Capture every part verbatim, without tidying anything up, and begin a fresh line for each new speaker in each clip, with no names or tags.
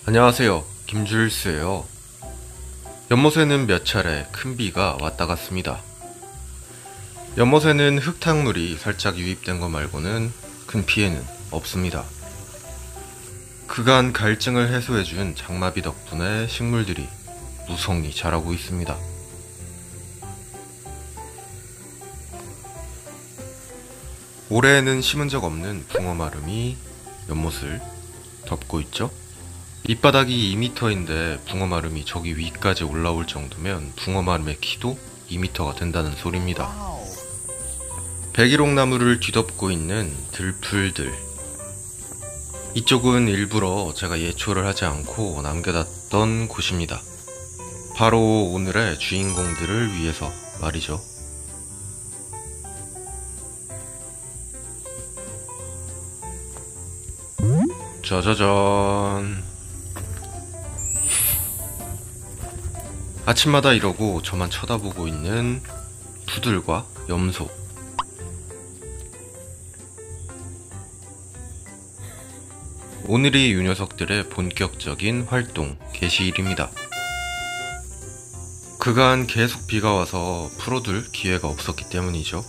안녕하세요. 김주일스예요. 연못에는 몇 차례 큰 비가 왔다 갔습니다. 연못에는 흙탕물이 살짝 유입된 것 말고는 큰 피해는 없습니다. 그간 갈증을 해소해준 장마비 덕분에 식물들이 무성히 자라고 있습니다. 올해에는 심은 적 없는 붕어마름이 연못을 덮고 있죠. 밑바닥이 이 미터인데 붕어마름이 저기 위까지 올라올 정도면 붕어마름의 키도 이 미터가 된다는 소리입니다. 백일홍나무를 뒤덮고 있는 들풀들, 이쪽은 일부러 제가 예초를 하지 않고 남겨놨던 곳입니다. 바로 오늘의 주인공들을 위해서 말이죠. 짜자잔. 아침마다 이러고 저만 쳐다보고 있는 푸들과 염소. 오늘이 이 녀석들의 본격적인 활동 개시일입니다. 그간 계속 비가 와서 풀어둘 기회가 없었기 때문이죠.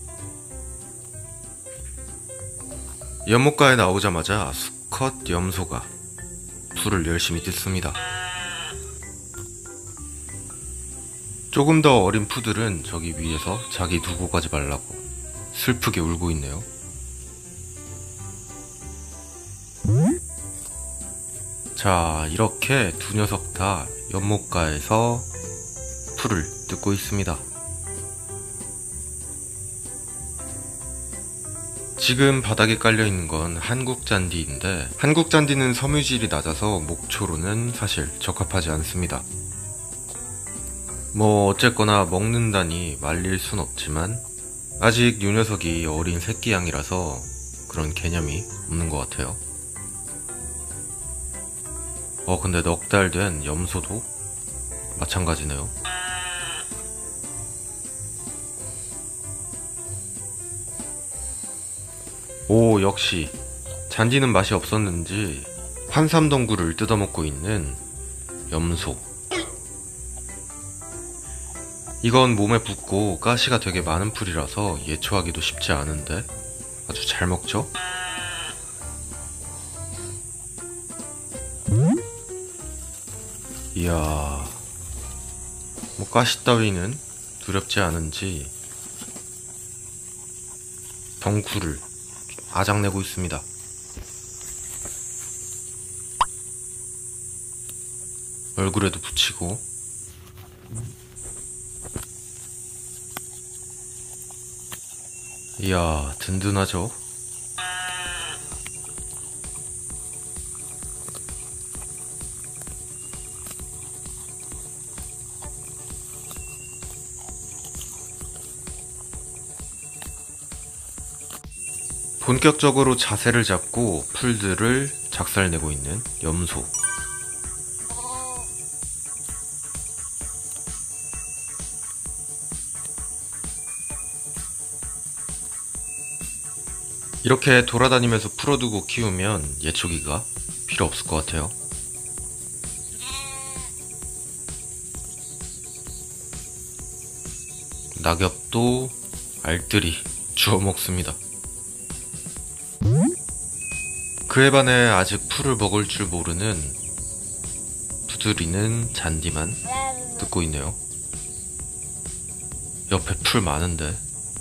연못가에 나오자마자 수컷 염소가 풀을 열심히 뜯습니다. 조금 더 어린 푸들은 저기 위에서 자기 두고 가지 말라고 슬프게 울고 있네요. 자, 이렇게 두 녀석 다 연못가에서 풀을 뜯고 있습니다. 지금 바닥에 깔려있는 건 한국잔디인데, 한국잔디는 섬유질이 낮아서 목초로는 사실 적합하지 않습니다. 뭐 어쨌거나 먹는다니 말릴 순 없지만 아직 이 녀석이 어린 새끼양이라서 그런 개념이 없는 것 같아요. 어 근데 넉 달 된 염소도 마찬가지네요. 오, 역시 잔디는 맛이 없었는지 환삼덩굴을 뜯어먹고 있는 염소. 이건 몸에 붙고 가시가 되게 많은 풀이라서 예초하기도 쉽지 않은데 아주 잘 먹죠? 이야, 뭐 가시 따위는 두렵지 않은지 덩굴을 아작내고 있습니다. 얼굴에도 붙이고. 이야, 든든하죠? 본격적으로 자세를 잡고 풀들을 작살내고 있는 염소. 이렇게 돌아다니면서 풀어두고 키우면 예초기가 필요 없을 것 같아요. 낙엽도 알뜰히 주워 먹습니다. 그에 반해 아직 풀을 먹을 줄 모르는 푸들이는 잔디만 뜯고 있네요. 옆에 풀 많은데.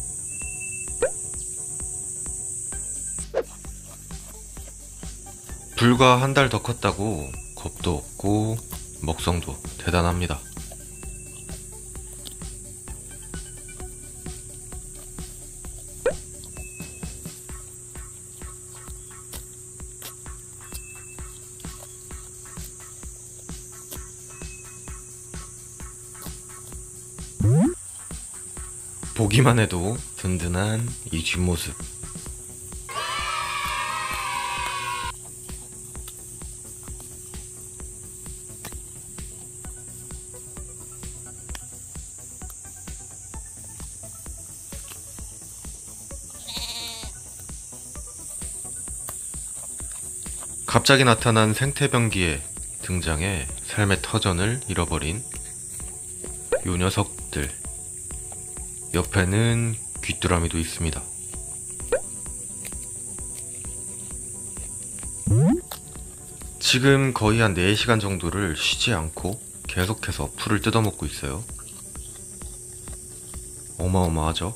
불과 한 달 더 컸다고 겁도 없고 먹성도 대단합니다. 보기만 해도 든든한 이 뒷모습. 갑자기 나타난 생태병기에 등장해 삶의 터전을 잃어버린 요 녀석들. 옆에는 귀뚜라미도 있습니다. 지금 거의 한 네 시간 정도를 쉬지 않고 계속해서 풀을 뜯어먹고 있어요. 어마어마하죠?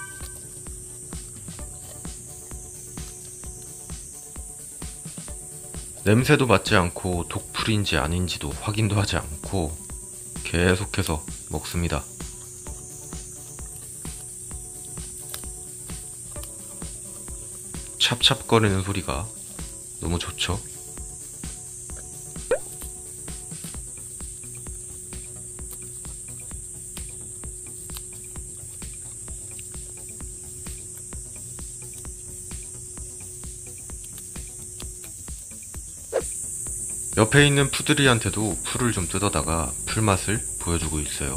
냄새도 맡지 않고 독풀인지 아닌지도 확인도 하지 않고 계속해서 먹습니다. 찹찹거리는 소리가 너무 좋죠? 옆에 있는 푸들이한테도 풀을 좀 뜯어다가 풀맛을 보여주고 있어요.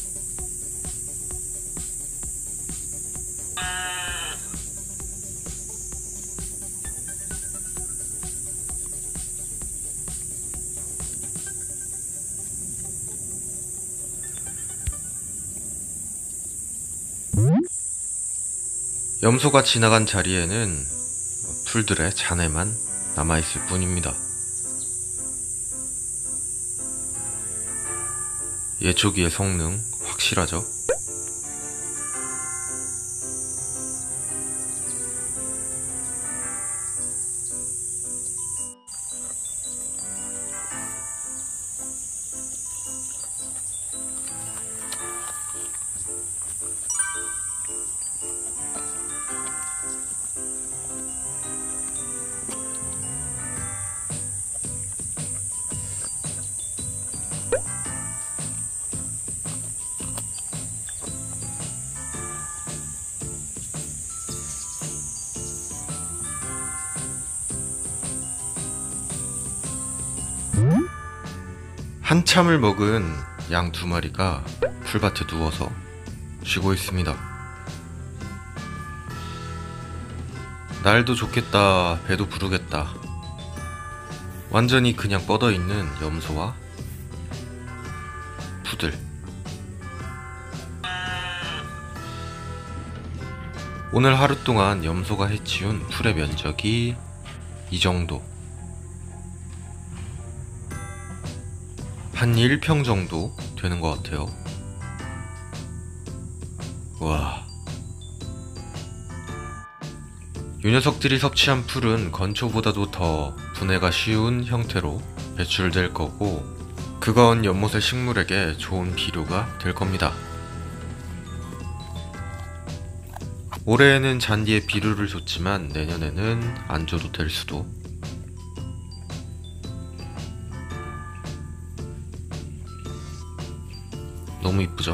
염소가 지나간 자리에는 풀들의 잔해만 남아있을 뿐입니다. 예초기의 성능 확실하죠? 한참을 먹은 양 두 마리가 풀밭에 누워서 쉬고 있습니다. 날도 좋겠다, 배도 부르겠다. 완전히 그냥 뻗어있는 염소와 푸들. 오늘 하루 동안 염소가 해치운 풀의 면적이 이 정도. 한 일 평 정도 되는 것 같아요. 와. 이 녀석들이 섭취한 풀은 건초보다도 더 분해가 쉬운 형태로 배출될 거고, 그건 연못의 식물에게 좋은 비료가 될 겁니다. 올해에는 잔디에 비료를 줬지만 내년에는 안 줘도 될 수도. 너무 이쁘죠?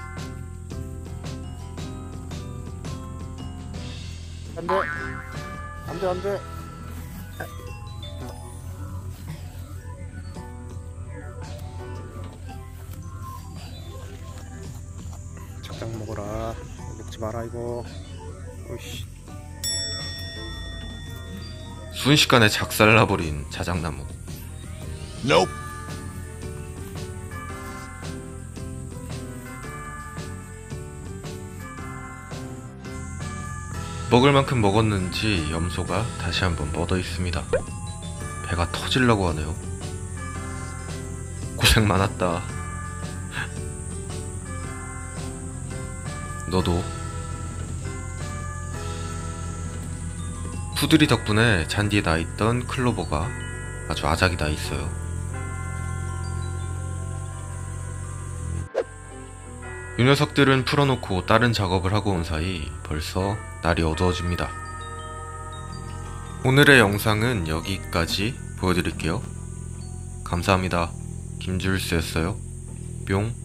안돼 안돼 안돼. 적당 먹어라. 먹지 마라 이거. 오이씨.
순식간에 작살나버린 자작나무.
Nope.
먹을 만큼 먹었는지 염소가 다시 한번 뻗어 있습니다. 배가 터지려고 하네요. 고생 많았다. 너도. 푸들이 덕분에 잔디에 나있던 클로버가 아주 아작이 나있어요. 이 녀석들은 풀어놓고 다른 작업을 하고 온 사이 벌써 날이 어두워집니다. 오늘의 영상은 여기까지 보여드릴게요. 감사합니다. 김주일스였어요. 뿅.